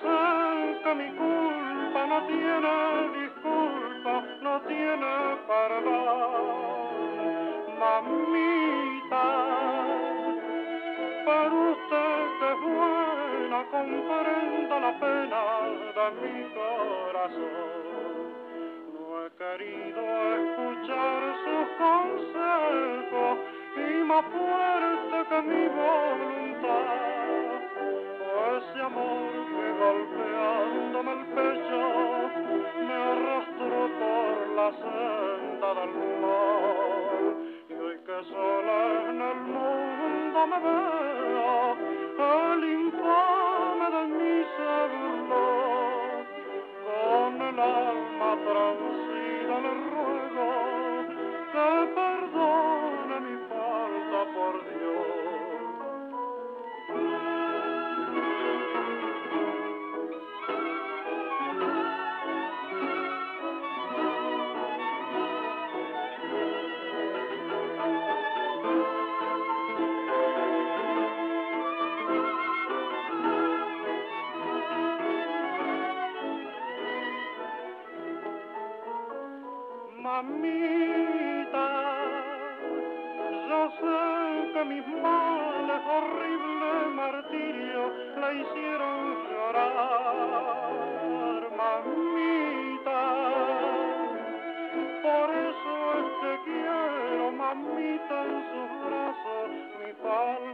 sé que mi culpa no tiene disculpa, no tiene perdón, mamita. Pero usted que es buena comprenda la pena de mi corazón. No he querido escuchar sus consejos y más fuerte que mi voluntad. Ese amor que golpeándome el pecho me arrastró por la senda del mal. Y hoy que sola en el mundo me veo, el infame de mí se burló. Con el alma transida le ruego que perdone mi falta por Dios. Mamita, yo sé que mis males, horrible martirio, la hicieron llorar, mamita. Por eso es que quiero, mamita, en sus brazos mi falta